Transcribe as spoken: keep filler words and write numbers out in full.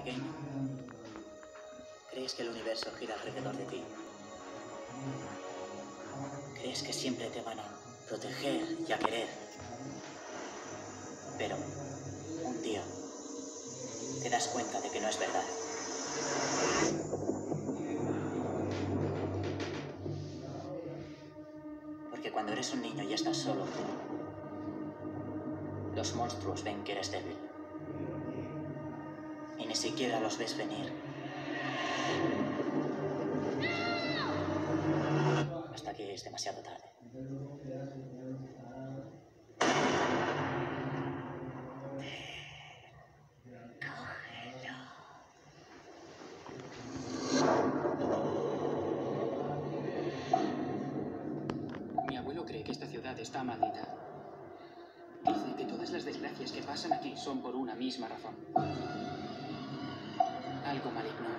Pequeño, crees que el universo gira alrededor de ti. Crees que siempre te van a proteger y a querer. Pero un día te das cuenta de que no es verdad. Porque cuando eres un niño y estás solo, los monstruos ven que eres débil. Y ni siquiera los ves venir. Hasta que es demasiado tarde. Mi abuelo cree que esta ciudad está maldita. Dice que todas las desgracias que pasan aquí son por una misma razón. Algo maligno